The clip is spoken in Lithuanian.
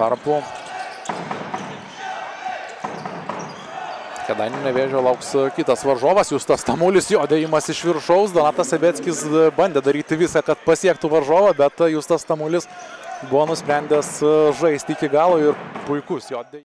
tarpu Kėdainių Nevėžio lauks kitas varžovas, Justas Tamulis, jo dėjimas iš viršaus. Donatas Sebeckis bandė daryti visą, kad pasiektų varžovą, bet Justas Tamulis buvo nusprendęs žaisti iki galo ir puikus jo dėjimas.